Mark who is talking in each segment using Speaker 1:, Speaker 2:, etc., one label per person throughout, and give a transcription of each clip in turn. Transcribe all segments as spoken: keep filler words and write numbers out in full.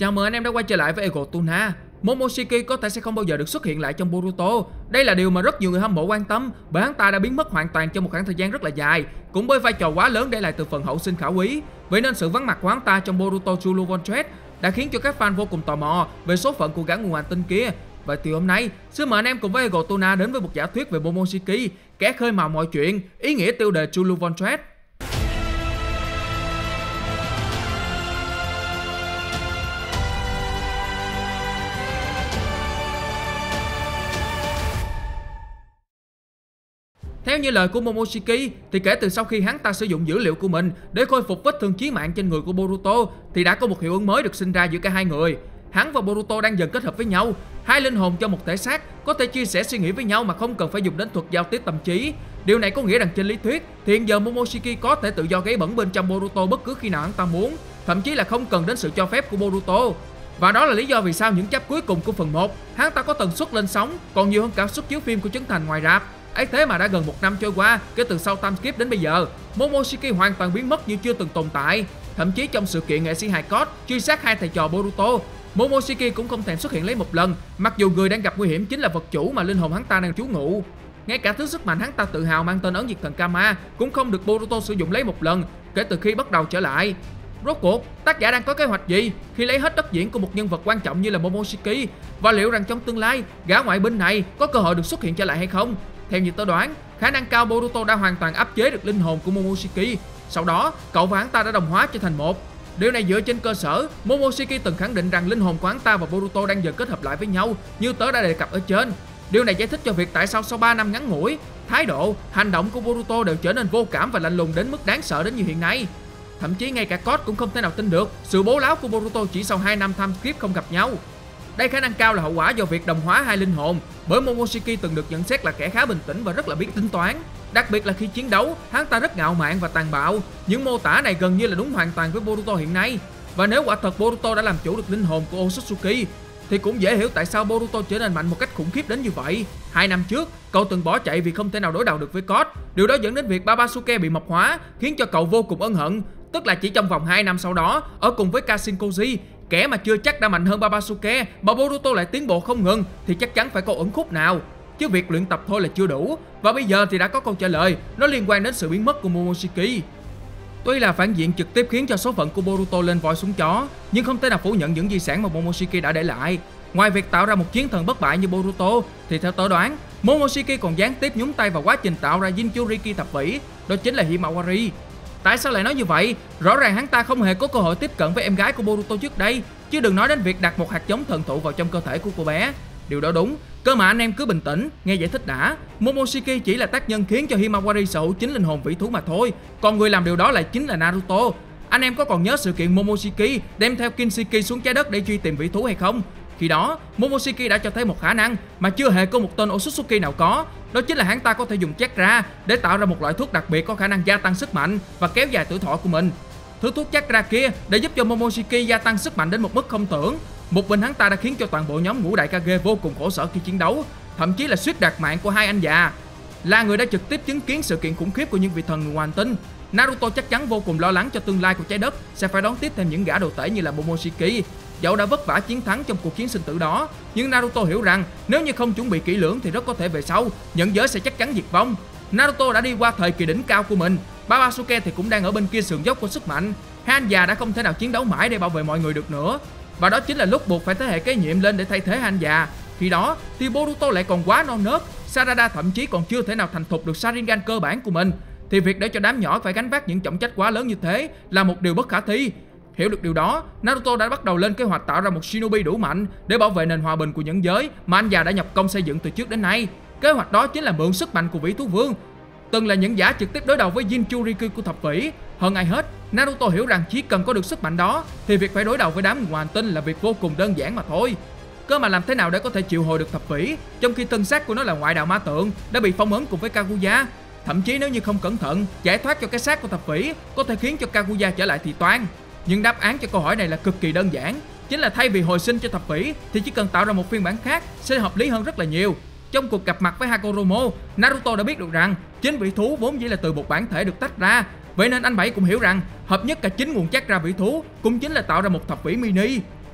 Speaker 1: Chào mừng anh em đã quay trở lại với Ego Tuna. Momoshiki có thể sẽ không bao giờ được xuất hiện lại trong Boruto. Đây là điều mà rất nhiều người hâm mộ quan tâm, bởi hắn ta đã biến mất hoàn toàn trong một khoảng thời gian rất là dài, cũng với vai trò quá lớn để lại từ phần hậu sinh khả quý. Vậy nên sự vắng mặt của hắn ta trong Boruto True Von Thread đã khiến cho các fan vô cùng tò mò về số phận của gã nguồn hành tinh kia. Và từ hôm nay, xin mời anh em cùng với Ego Tuna đến với một giả thuyết về Momoshiki, kẻ khơi mào mọi chuyện, ý nghĩa tiêu đề True Von Thread. Theo như lời của Momoshiki, thì kể từ sau khi hắn ta sử dụng dữ liệu của mình để khôi phục vết thương chí mạng trên người của Boruto, thì đã có một hiệu ứng mới được sinh ra giữa cả hai người. Hắn và Boruto đang dần kết hợp với nhau, hai linh hồn trong một thể xác có thể chia sẻ suy nghĩ với nhau mà không cần phải dùng đến thuật giao tiếp tâm trí. Điều này có nghĩa rằng trên lý thuyết thì hiện giờ Momoshiki có thể tự do gáy bẩn bên trong Boruto bất cứ khi nào hắn ta muốn, thậm chí là không cần đến sự cho phép của Boruto. Và đó là lý do vì sao những chap cuối cùng của phần một, hắn ta có tần suất lên sóng còn nhiều hơn cả suất chiếu phim của Trấn Thành ngoài rạp. Ấy thế mà đã gần một năm trôi qua kể từ sau time skip đến bây giờ, Momoshiki hoàn toàn biến mất như chưa từng tồn tại. Thậm chí trong sự kiện nghệ sĩ hài cốt truy sát hai thầy trò Boruto, Momoshiki cũng không thèm xuất hiện lấy một lần, mặc dù người đang gặp nguy hiểm chính là vật chủ mà linh hồn hắn ta đang trú ngụ. Ngay cả thứ sức mạnh hắn ta tự hào mang tên ấn diệt thần Kama cũng không được Boruto sử dụng lấy một lần kể từ khi bắt đầu trở lại. Rốt cuộc, tác giả đang có kế hoạch gì khi lấy hết đất diễn của một nhân vật quan trọng như là Momoshiki, và liệu rằng trong tương lai gã ngoại binh này có cơ hội được xuất hiện trở lại hay không? Theo như tớ đoán, khả năng cao Boruto đã hoàn toàn áp chế được linh hồn của Momoshiki. Sau đó, cậu và hắn ta đã đồng hóa trở thành một. Điều này dựa trên cơ sở Momoshiki từng khẳng định rằng linh hồn của hắn ta và Boruto đang dần kết hợp lại với nhau, như tớ đã đề cập ở trên. Điều này giải thích cho việc tại sao sau ba năm ngắn ngủi, thái độ, hành động của Boruto đều trở nên vô cảm và lạnh lùng đến mức đáng sợ đến như hiện nay. Thậm chí ngay cả Code cũng không thể nào tin được sự bố láo của Boruto chỉ sau hai năm time skip không gặp nhau. Đây khả năng cao là hậu quả do việc đồng hóa hai linh hồn, bởi Momoshiki từng được nhận xét là kẻ khá bình tĩnh và rất là biết tính toán. Đặc biệt là khi chiến đấu, hắn ta rất ngạo mạn và tàn bạo. Những mô tả này gần như là đúng hoàn toàn với Boruto hiện nay. Và nếu quả thật Boruto đã làm chủ được linh hồn của Otsutsuki, thì cũng dễ hiểu tại sao Boruto trở nên mạnh một cách khủng khiếp đến như vậy. Hai năm trước, cậu từng bỏ chạy vì không thể nào đối đầu được với Code. Điều đó dẫn đến việc Babasuke bị mộc hóa, khiến cho cậu vô cùng ân hận. Tức là chỉ trong vòng hai năm sau đó, ở cùng với Kashin Koji, kẻ mà chưa chắc đã mạnh hơn Babasuke, mà Boruto lại tiến bộ không ngừng, thì chắc chắn phải có ẩn khúc nào. Chứ việc luyện tập thôi là chưa đủ. Và bây giờ thì đã có câu trả lời, nó liên quan đến sự biến mất của Momoshiki. Tuy là phản diện trực tiếp khiến cho số phận của Boruto lên voi xuống chó, nhưng không thể nào phủ nhận những di sản mà Momoshiki đã để lại. Ngoài việc tạo ra một chiến thần bất bại như Boruto, thì theo tớ đoán, Momoshiki còn gián tiếp nhúng tay vào quá trình tạo ra Jinchuriki thập vĩ, đó chính là Himawari. Tại sao lại nói như vậy? Rõ ràng hắn ta không hề có cơ hội tiếp cận với em gái của Boruto trước đây, chứ đừng nói đến việc đặt một hạt giống thần thụ vào trong cơ thể của cô bé. Điều đó đúng, cơ mà anh em cứ bình tĩnh, nghe giải thích đã. Momoshiki chỉ là tác nhân khiến cho Himawari sở hữu chính linh hồn vĩ thú mà thôi, còn người làm điều đó lại chính là Naruto. Anh em có còn nhớ sự kiện Momoshiki đem theo Kinshiki xuống trái đất để truy tìm vĩ thú hay không? Khi đó, Momoshiki đã cho thấy một khả năng mà chưa hề có một tên Otsutsuki nào có, đó chính là hắn ta có thể dùng chakra để tạo ra một loại thuốc đặc biệt có khả năng gia tăng sức mạnh và kéo dài tuổi thọ của mình. Thứ thuốc chakra kia để giúp cho Momoshiki gia tăng sức mạnh đến một mức không tưởng. Một mình hắn ta đã khiến cho toàn bộ nhóm ngũ đại Kage vô cùng khổ sở khi chiến đấu, thậm chí là suýt đoạt mạng của hai anh già. Là người đã trực tiếp chứng kiến sự kiện khủng khiếp của những vị thần người hành tinh, Naruto chắc chắn vô cùng lo lắng cho tương lai của trái đất sẽ phải đón tiếp thêm những gã đồ tể như là Momoshiki. Dẫu đã vất vả chiến thắng trong cuộc chiến sinh tử đó, nhưng Naruto hiểu rằng nếu như không chuẩn bị kỹ lưỡng thì rất có thể về sau nhận giới sẽ chắc chắn diệt vong. Naruto đã đi qua thời kỳ đỉnh cao của mình, Babasuke thì cũng đang ở bên kia sườn dốc của sức mạnh. Hai anh già đã không thể nào chiến đấu mãi để bảo vệ mọi người được nữa, và đó chính là lúc buộc phải thế hệ kế nhiệm lên để thay thế hai anh già. Khi đó thì Boruto lại còn quá non nớt, Sarada thậm chí còn chưa thể nào thành thục được Sharingan cơ bản của mình, thì việc để cho đám nhỏ phải gánh vác những trọng trách quá lớn như thế là một điều bất khả thi. Hiểu được điều đó, Naruto đã bắt đầu lên kế hoạch tạo ra một shinobi đủ mạnh để bảo vệ nền hòa bình của nhẫn giới mà anh già đã nhập công xây dựng từ trước đến nay. Kế hoạch đó chính là mượn sức mạnh của vĩ thú vương, từng là những giả trực tiếp đối đầu với Jinchuriki của thập vĩ. Hơn ai hết, Naruto hiểu rằng chỉ cần có được sức mạnh đó thì việc phải đối đầu với đám ngoài hành tinh là việc vô cùng đơn giản mà thôi. Cơ mà làm thế nào để có thể triệu hồi được thập vĩ, trong khi thân xác của nó là ngoại đạo ma tượng đã bị phong ấn cùng với Kaguya. Thậm chí nếu như không cẩn thận giải thoát cho cái xác của thập vĩ có thể khiến cho Kaguya trở lại thì toan. Nhưng đáp án cho câu hỏi này là cực kỳ đơn giản, chính là thay vì hồi sinh cho thập vĩ thì chỉ cần tạo ra một phiên bản khác sẽ hợp lý hơn rất là nhiều. Trong cuộc gặp mặt với Hagoromo, Naruto đã biết được rằng chính vĩ thú vốn chỉ là từ một bản thể được tách ra. Vậy nên anh Bảy cũng hiểu rằng hợp nhất cả chính nguồn chakra vĩ thú cũng chính là tạo ra một thập vĩ mini.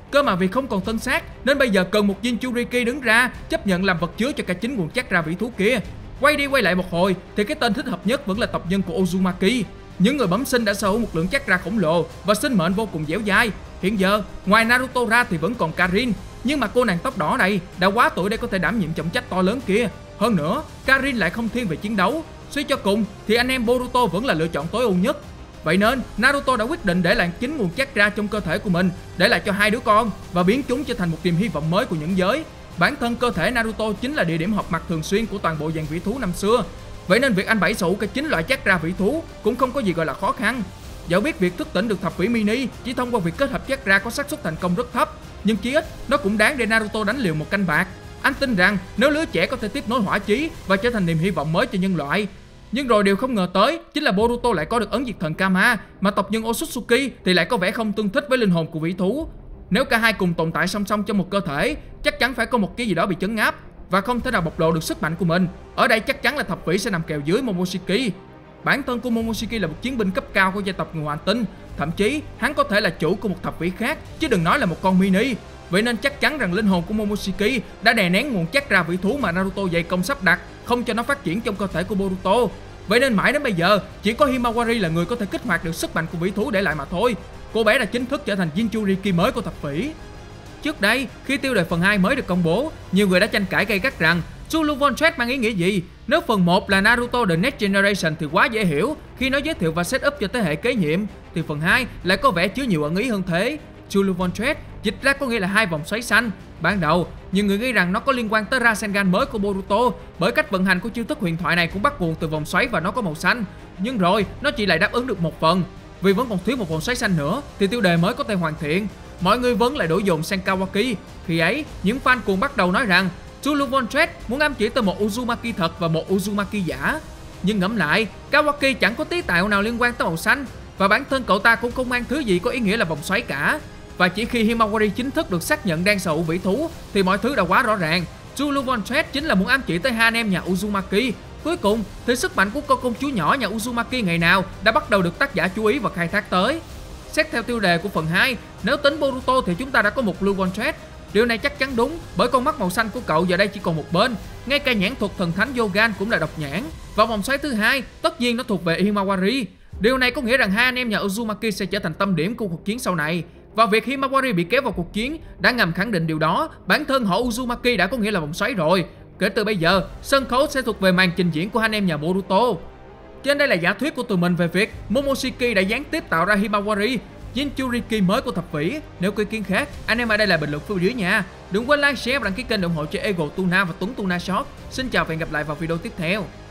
Speaker 1: Cơ mà vì không còn thân xác nên bây giờ cần một Jinchuriki đứng ra chấp nhận làm vật chứa cho cả chính nguồn chakra vĩ thú kia. Quay đi quay lại một hồi thì cái tên thích hợp nhất vẫn là tộc nhân của Uzumaki. Những người bẩm sinh đã sở hữu một lượng chakra khổng lồ và sinh mệnh vô cùng dẻo dai. Hiện giờ ngoài Naruto ra thì vẫn còn Karin, nhưng mà cô nàng tóc đỏ này đã quá tuổi để có thể đảm nhiệm trọng trách to lớn kia. Hơn nữa, Karin lại không thiên về chiến đấu. Suy cho cùng thì anh em Boruto vẫn là lựa chọn tối ưu nhất. Vậy nên Naruto đã quyết định để lại chính nguồn chakra trong cơ thể của mình, để lại cho hai đứa con và biến chúng trở thành một niềm hy vọng mới của những giới. Bản thân cơ thể Naruto chính là địa điểm họp mặt thường xuyên của toàn bộ dàn vĩ thú năm xưa. Vậy nên việc anh bảy sở hữu cả chín loại chakra vĩ thú cũng không có gì gọi là khó khăn. Dẫu biết việc thức tỉnh được thập vĩ mini chỉ thông qua việc kết hợp chakra có xác suất thành công rất thấp, nhưng chí ít nó cũng đáng để Naruto đánh liều một canh bạc. Anh tin rằng nếu lứa trẻ có thể tiếp nối hỏa chí và trở thành niềm hy vọng mới cho nhân loại. Nhưng rồi điều không ngờ tới chính là Boruto lại có được ấn diệt thần Kama, mà tộc nhân Otsutsuki thì lại có vẻ không tương thích với linh hồn của vĩ thú. Nếu cả hai cùng tồn tại song song trong một cơ thể, chắc chắn phải có một cái gì đó bị chấn áp và không thể nào bộc lộ được sức mạnh của mình. Ở đây chắc chắn là thập vĩ sẽ nằm kèo dưới Momoshiki. Bản thân của Momoshiki là một chiến binh cấp cao của gia tộc người Hoàng Tinh, thậm chí hắn có thể là chủ của một thập vĩ khác, chứ đừng nói là một con mini. Vậy nên chắc chắn rằng linh hồn của Momoshiki đã đè nén nguồn chakra vĩ thú mà Naruto dày công sắp đặt, không cho nó phát triển trong cơ thể của Boruto. Vậy nên mãi đến bây giờ chỉ có Himawari là người có thể kích hoạt được sức mạnh của vĩ thú để lại mà thôi. Cô bé đã chính thức trở thành Jinchuriki mới của thập vĩ. Trước đây, khi tiêu đề phần hai mới được công bố, nhiều người đã tranh cãi gay gắt rằng Zulu Von Thread mang ý nghĩa gì. Nếu phần một là Naruto The Next Generation thì quá dễ hiểu khi nó giới thiệu và set up cho thế hệ kế nhiệm, thì phần hai lại có vẻ chứa nhiều ẩn ý hơn thế. Zulu Von Thread dịch ra có nghĩa là hai vòng xoáy xanh. Ban đầu, nhiều người nghĩ rằng nó có liên quan tới Rasengan mới của Boruto, bởi cách vận hành của chiêu thức huyền thoại này cũng bắt nguồn từ vòng xoáy và nó có màu xanh. Nhưng rồi, nó chỉ lại đáp ứng được một phần. Vì vẫn còn thiếu một vòng xoáy xanh nữa thì tiêu đề mới có thể hoàn thiện. Mọi người vẫn lại đổ dồn sang Kawaki. Khi ấy, những fan cuồng bắt đầu nói rằng Zulu Von Thread muốn ám chỉ tới một Uzumaki thật và một Uzumaki giả. Nhưng ngẫm lại, Kawaki chẳng có tí tạo nào liên quan tới màu xanh, và bản thân cậu ta cũng không mang thứ gì có ý nghĩa là vòng xoáy cả. Và chỉ khi Himawari chính thức được xác nhận đang sở hữu vĩ thú thì mọi thứ đã quá rõ ràng. Zulu Von Thread chính là muốn ám chỉ tới hai anh em nhà Uzumaki. Cuối cùng thì sức mạnh của cô công chúa nhỏ nhà Uzumaki ngày nào đã bắt đầu được tác giả chú ý và khai thác tới. Xét theo tiêu đề của phần hai, nếu tính Boruto thì chúng ta đã có một Blue Von Thread. Điều này chắc chắn đúng, bởi con mắt màu xanh của cậu giờ đây chỉ còn một bên. Ngay cả nhãn thuật thần thánh Yogan cũng là độc nhãn. Và vòng xoáy thứ hai tất nhiên nó thuộc về Himawari. Điều này có nghĩa rằng hai anh em nhà Uzumaki sẽ trở thành tâm điểm của cuộc chiến sau này. Và việc Himawari bị kéo vào cuộc chiến đã ngầm khẳng định điều đó. Bản thân họ Uzumaki đã có nghĩa là vòng xoáy rồi. Kể từ bây giờ, sân khấu sẽ thuộc về màn trình diễn của hai anh em nhà Boruto. Trên đây là giả thuyết của tụi mình về việc Momoshiki đã gián tiếp tạo ra Himawari, Jinchuriki mới của thập vĩ. Nếu có ý kiến khác, anh em ở đây là bình luận phía dưới nha. Đừng quên like, share và đăng ký kênh ủng hộ cho Ego Tuna và Tuấn Tuna Short. Xin chào và hẹn gặp lại vào video tiếp theo.